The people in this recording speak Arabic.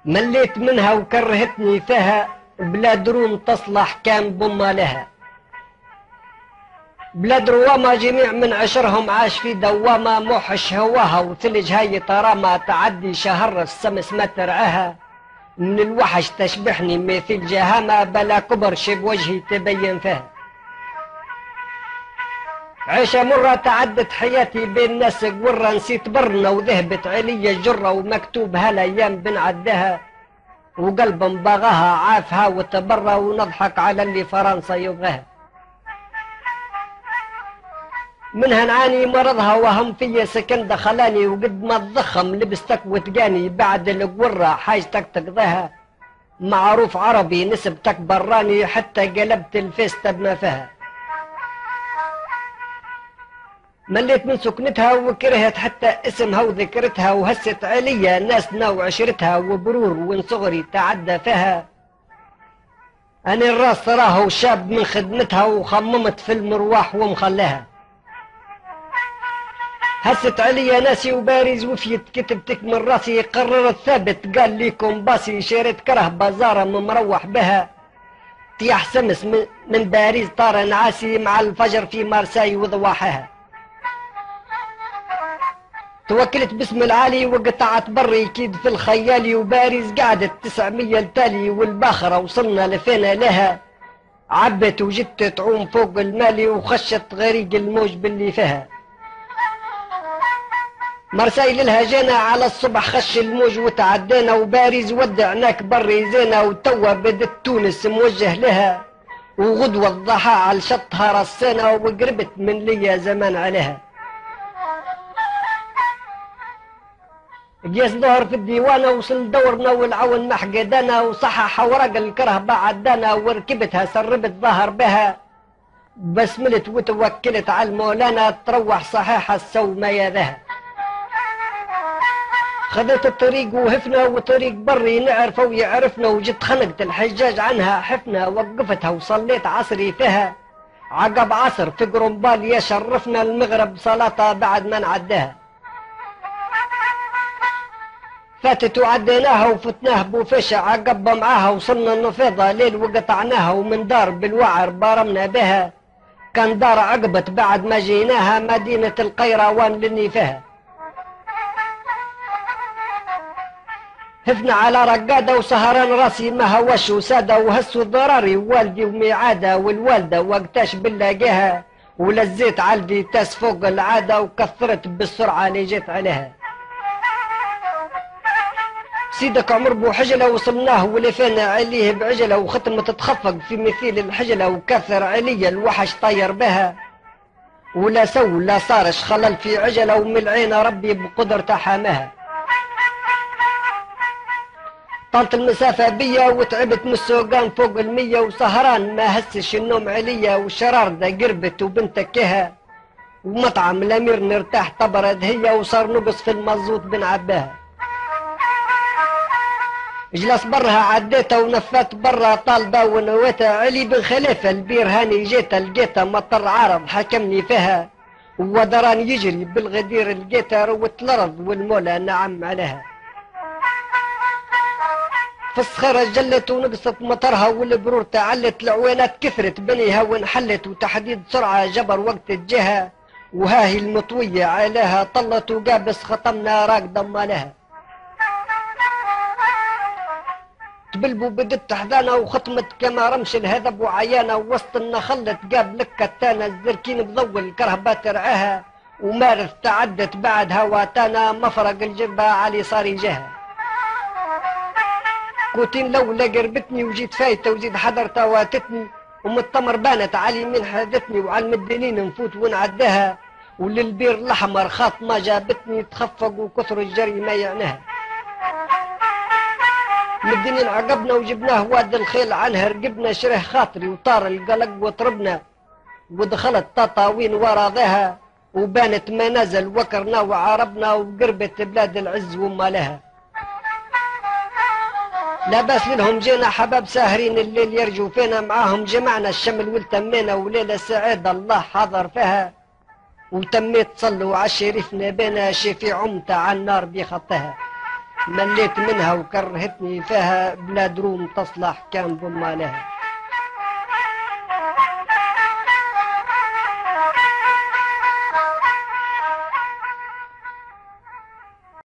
مليت منها وكرهتني فيها، بلا درون تصلح كان بما لها. بلاد روامة جميع من عشرهم عاش في دوامة، موحش هواها وثلج هاي طرامة، تعدي شهر السمس ما ترعاها، من الوحش تشبحني مثل جهامة، بلا كبر شب وجهي تبين فيها. عيشة مرة تعدت حياتي بين ناس قورة، نسيت برنا وذهبت علي الجرة، ومكتوب هالايام بنعدها، وقلب مباغاها عافها وتبرى، ونضحك على اللي فرنسا يبغاها. منها نعاني مرضها وهم فيا سكن دخلاني، وقد ما تضخم لبستك وتقاني، بعد القورة حاجتك تقضيها، معروف عربي نسبتك براني، حتى قلبت الفيستا بما فيها. مليت من سكنتها وكرهت حتى اسمها وذكرتها، وهست عليا ناسنا وعشرتها، وبرور وين صغري تعدى فيها. أنا الراس راهو شاب من خدمتها، وخممت في المرواح ومخلاها. هست عليا ناسي وبارز وفيت كتبتك من راسي، قررت ثابت قال ليكم باسي، شريت كره بازارة مروح بها، طيح سمس من باريس طار نعاسي، مع الفجر في مارساي وضواحها. توكلت باسم العالي وقطعت بري كيد في الخيالي، وباريس قعدت 900 التالي، والباخرة وصلنا لفينا لها، عبت وجدت تعوم فوق المالي، وخشت غريق الموج باللي فيها. مرساي للها جينا على الصبح خش الموج وتعدينا، وباريس ودعناك بري زينا، وتوا بدت تونس موجه لها، وغدوة الضحى على شطها رصينا، وقربت من ليا زمان عليها. قياس ظهر في الديوانة وصل دورنا، والعون محقدنا، وصحح ورق الكره بعدنا، وركبتها سربت ظهر بها، بسملت وتوكلت على المولانا، تروح صحيحة السو ما يذها. خذت الطريق وهفنا وطريق بري نعرفه ويعرفنا، وجت خنقت الحجاج عنها حفنا، وقفتها وصليت عصري فيها، عقب عصر في قرنبال يشرفنا، المغرب صلاة بعد ما نعدها. فاتت وعديناها وفتناه بوفشة، عقب معاها وصلنا النفيضة ليل، وقطعناها ومن دار بالوعر بارمنا بها، كان دار عقبت بعد ما جيناها، مدينة القيروان لني فيها. هفنا على رقادة وسهران راسي ما هوش وسادة، وهسوا ضراري والدي وميعادة، والوالدة وقتاش بنلاقيها، ولزيت عالدي تاس فوق العادة، وكثرت بالسرعة اللي جيت عليها. سيدك عمر بو حجلة وصلناه ولفينا عليه بعجلة، وختمة تتخفق في مثيل الحجلة، وكثر علي الوحش طير بها، ولا سو لا صارش خلل في عجلة، ومن العين ربي بقدرته حامها. طالت المسافة بيا وتعبت من السوقان فوق 100، وسهران ما هسش النوم عليا، والشرار دا قربت وبنتكها، ومطعم الامير نرتاح طبرد هي، وصار نقص في المزوط بنعباها. جلس برها عديته ونفات برا طالبة ونويتها، علي بن خليفة البير هاني جيتها لقيتها مطر عارض حكمني فيها، ودران يجري بالغدير لقيتها، روت الارض والمولى نعم عليها. في الصخيرة جلت ونقصت مطرها، والبرور تعلت، العوينات كثرت بنيها وانحلت، وتحديد سرعة جبر وقت الجهة، وهاهي المطوية عليها طلت، وقابس ختمنا راقدة مالها. تبلبو بدت حذانا وختمت كما رمش الهذب وعيانة، ووسط النخلة تقاب لك التانا، الزركين بضو الكرهبات رعاها، ومارث تعدت بعد هواتانا، مفرق الجبة علي صار جهة. كوتين لولا قربتني وجيت فايتة وزيد حضرتها واتتني، ومتمر بانت علي من حدتني، وعلى المدينين نفوت ونعدها، وللبير الأحمر خاط ما جابتني، تخفق وكثر الجري ما يعناها. مدينين عقبنا وجبناه واد الخيل عنها، رقبنا شره خاطري وطار القلق وطربنا، ودخلت تطاوين وراضها، وبانت منازل وكرنا وعربنا، وقربت بلاد العز وما لها. لا باس لهم جينا حباب ساهرين الليل يرجوا فينا، معاهم جمعنا الشمل والتمينا، وليلة سعيدة الله حاضر فيها، وتميت صلوا على الشريف نبينا، شفي عمت على النار بخطها. مليت منها وكرهتني فيها، بلاد روم تصلح كان ضمالها.